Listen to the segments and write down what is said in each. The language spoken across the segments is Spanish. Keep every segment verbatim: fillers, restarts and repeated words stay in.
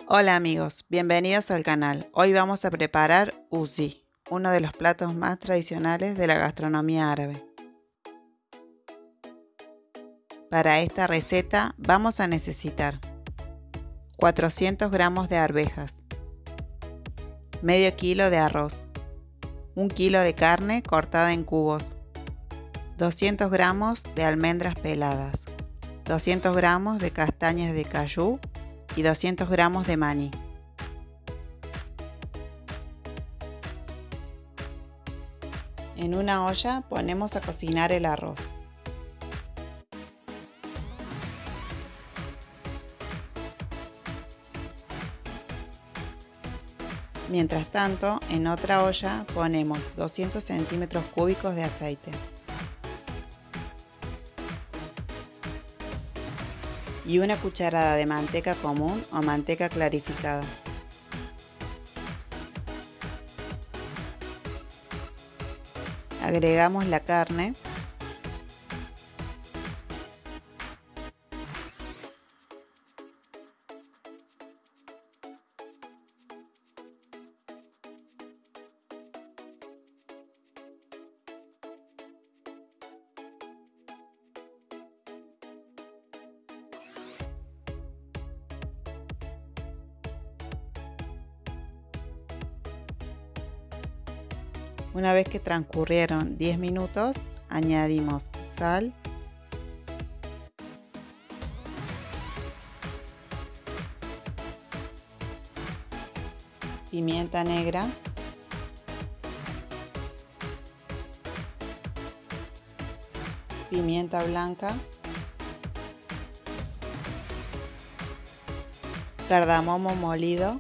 Hola amigos, bienvenidos al canal. Hoy vamos a preparar uzi, uno de los platos más tradicionales de la gastronomía árabe. Para esta receta vamos a necesitar cuatrocientos gramos de arvejas, medio kilo de arroz, un kilo de carne cortada en cubos, doscientos gramos de almendras peladas, doscientos gramos de castañas de cayú y doscientos gramos de maní. En una olla ponemos a cocinar el arroz. Mientras tanto, en otra olla ponemos doscientos centímetros cúbicos de aceite y una cucharada de manteca común o manteca clarificada. Agregamos la carne Una vez que transcurrieron diez minutos, añadimos sal, pimienta negra, pimienta blanca, cardamomo molido,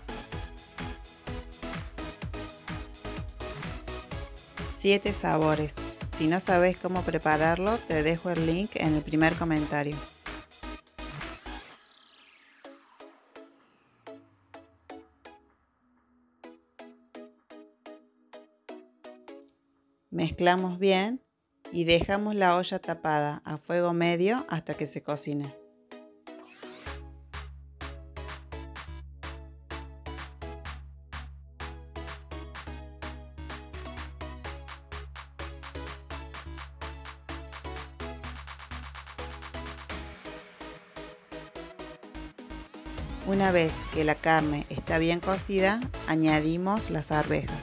siete sabores. Si no sabes cómo prepararlo, te dejo el link en el primer comentario. Mezclamos bien y dejamos la olla tapada a fuego medio hasta que se cocine. Una vez que la carne está bien cocida, añadimos las arvejas.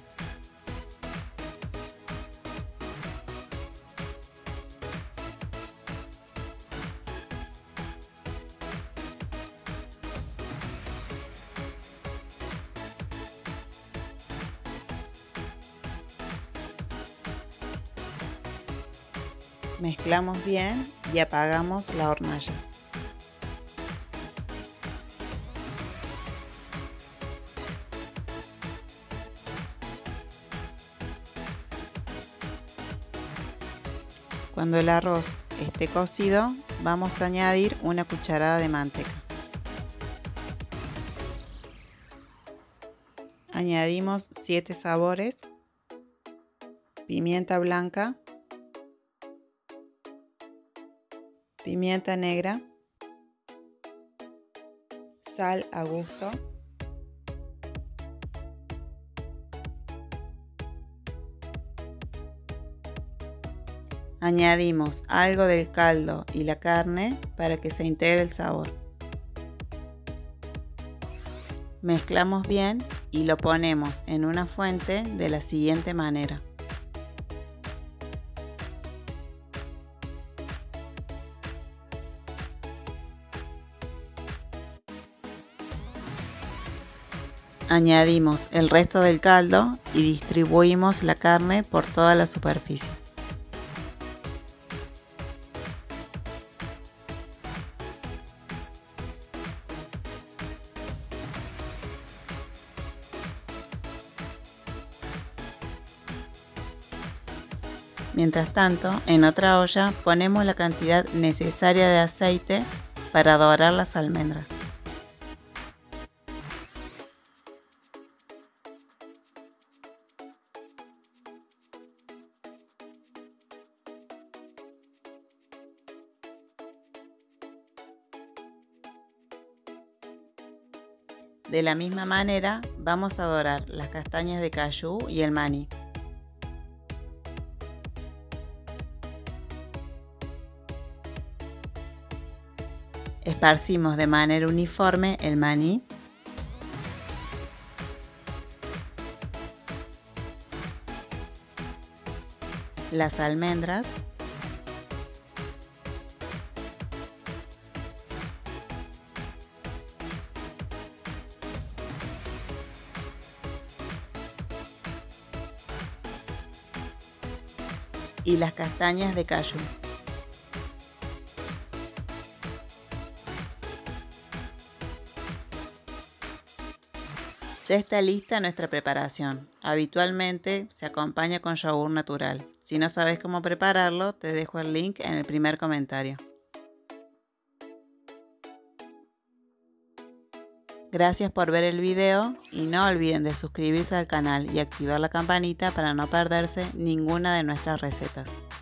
Mezclamos bien y apagamos la hornalla. Cuando el arroz esté cocido, vamos a añadir una cucharada de manteca. Añadimos siete sabores, pimienta blanca, pimienta negra, sal a gusto, añadimos algo del caldo y la carne para que se integre el sabor. Mezclamos bien y lo ponemos en una fuente de la siguiente manera. Añadimos el resto del caldo y distribuimos la carne por toda la superficie. Mientras tanto, en otra olla ponemos la cantidad necesaria de aceite para dorar las almendras. De la misma manera vamos a dorar las castañas de cayú y el maní. Esparcimos de manera uniforme el maní. Las almendras. Y las castañas de cayú. Ya está lista nuestra preparación. Habitualmente se acompaña con yogur natural. Si no sabes cómo prepararlo, te dejo el link en el primer comentario. Gracias por ver el video y no olviden de suscribirse al canal y activar la campanita para no perderse ninguna de nuestras recetas.